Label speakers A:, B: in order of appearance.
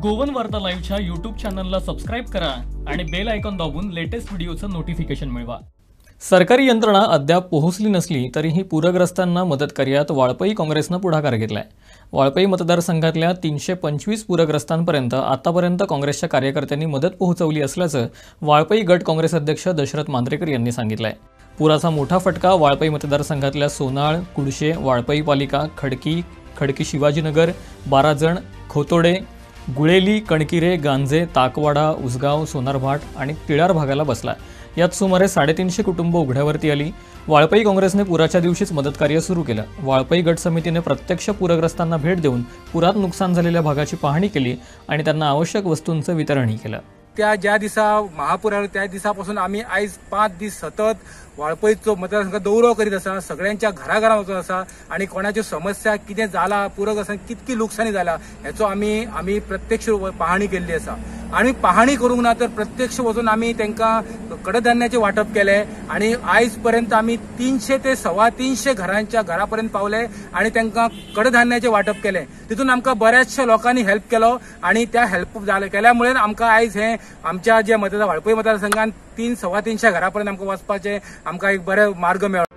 A: Goan वार्ता लाईव्हच्या YouTube चॅनलला सबस्क्राईब करा आणि बेल आयकॉन दाबून लेटेस्ट व्हिडिओचं नोटिफिकेशन मिळवा। सरकारी यंत्रणा अद्याप पोहोचली नसली तरीही पूरग्रस्तांना मदत कार्यात वाळपई काँग्रेसनं पुढाकार घेतलाय। वाळपई मतदारसंघातल्या 325 पूरग्रस्तांपर्यंत आतापर्यंत काँग्रेसच्या कार्यकर्त्यांनी मदत पोहोचवली असल्याचं वाळपई गट काँग्रेस अध्यक्ष दशरथ मांद्रेकर यांनी सांगितलंय। पुराचा मोठा फटका वाळपई मतदारसंघातल्या सोनाळ, कुडशे, वाळपई पालिका, खडकी शिवाजीनगर, बाराजण, खोतोडे, गुळेली, कणकिरे, गांजे, ताकवाडा, उसगाव, सोनारभाट आणि तिळार भागाला बसला। यात सुमारे 350 कुटुंब उघड्यावरती आली। वाळपई काँग्रेसने पुराच्या दिवशीच मदत कार्य सुरू केलं। वाळपई गट समितीने प्रत्यक्ष पूरग्रस्तांना भेट देऊन पुरात नुकसान झालेल्या भागाची पाहणी केली आणि त्यांना आवश्यक वस्तूंचं वितरणही केलं।
B: त्या ज्या दिसा महापूर आलो त्या दिसापासून आम्ही आज 5 दिवस सतत वाळपईचो मतदारसंघ दौरो करीत असा, सगळ्यांच्या घराघरांत वचून असा आणि कोणाची समस्या कितें जाला, पूरग्रस्तांक कितकी लुकसाणी जाला हेचो आम्ही प्रत्यक्ष पाहणी केल्ली असा। आणि पाहणी करूंक ना तर प्रत्यक्ष वचून आम्ही त्यांना कडधान्याचे वाटप केले आणि आज पर्यंत आम्ही 300 ते 350 घरांच्या घरापर्यंत पावले आणि त्यांना कडधान्याचे वाटप केले। तितून आमकां बऱ्याचशा लोकांनी हेल्प केलो आणि त्या हेल्प केल्यामुळे आमकां आज हे आमच्या जे वाळपई मतदारसंघात 300-325 घरापर्यंत आमकां वचपाचे आमकां एक बरे मार्ग मेळ्ळो।